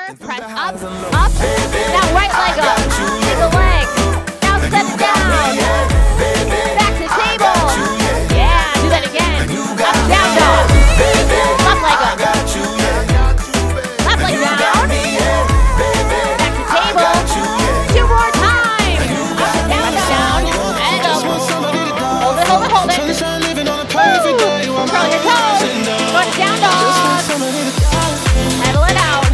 Press up, up. Now right leg up. Take a leg. Now step down. Back to table. Yeah, do that again. Up, down dog. Left leg up. Left leg down. Back to table. 2 more times. Up, down, down. And up. Hold it, hold it, hold it. Woo. Curl your toes. Go to down dog. Pedal it out.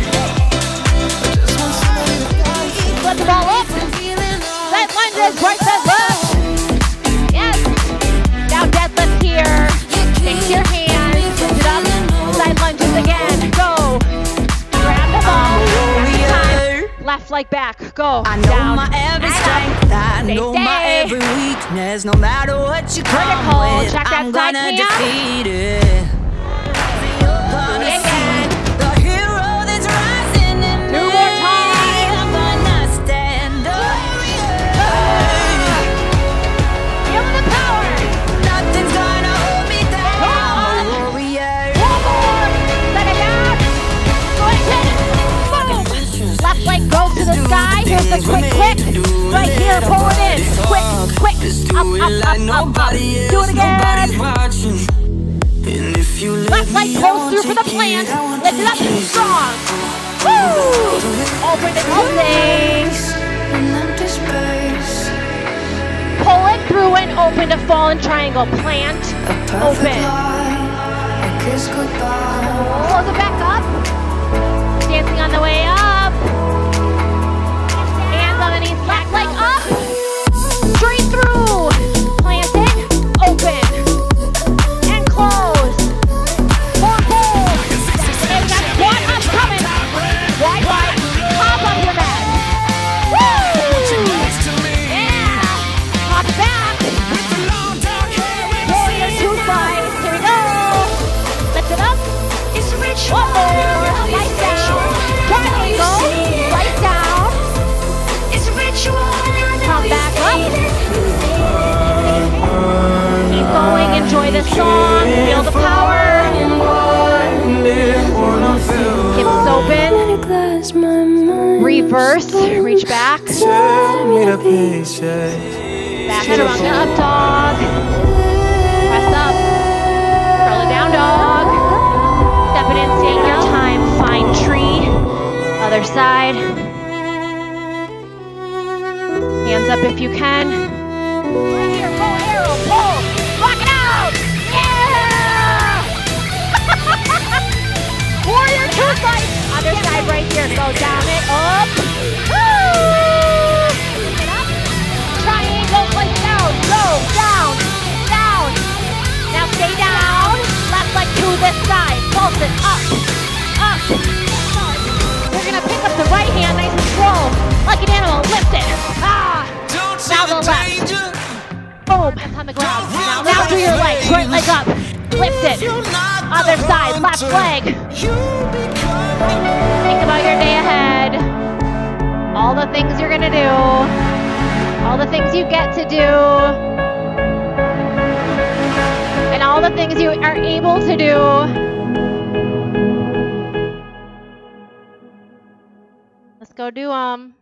Flip the ball up. Side lunges, right side left. Yes. Now deadlift here. Fix your hands. Lift it up. Side lunges again. Go. Grab the ball. Every time. Left leg back. Go. I know down. my every strength. I know my every weakness. No matter what you come with, Check that I'm side gonna cam. defeat it. Again. The hero that's rising in me. 2 more times. I'm gonna stand up. Feel the power. Nothing's gonna hold me down. One Warrior. more. Set it down. Switch it. Boom. Left leg goes to the sky. Here's the quick. Right here, pull it in. Quick. Up. Do it again. Left leg pulls through for the plant. Lift it up strong. Woo! Open the closing. Pull it through and open to fallen triangle. Plant. Open. Close it back up. Dancing on the way up. Hands on the knees. Left leg up. Straight through. Planting. Open. And close. More pulls. And got one up coming. Wide. Pop up your mat. Woo! Yeah. Pop it back. Warrior 2 slides. Here we go. Lift it up. One more. Light down. Triangle. Light down. Come back up. Keep going. Enjoy the song. Feel the power. Hips open. Reverse. Reach back. Back chaturanga up dog. Press up. Curl it down dog. Step it in. Take your time. Find tree. Other side. Hands up if you can. Right here, pull arrow, pull. Rock it out! Yeah! Warrior 2 slides. Other side right here. Go down it, up. Woo! Get up. Triangle, like down. Go, down. Now stay down. Left leg to this side. Pulse it up. We're gonna pick up the right hand nice and slow. Like an animal, lift it. Now the left. Boom, it's on the ground. Now do your legs, right leg up. Lift it. Other side, left leg. Think about your day ahead. All the things you're gonna do. All the things you get to do. And all the things you are able to do. Let's go do 'em.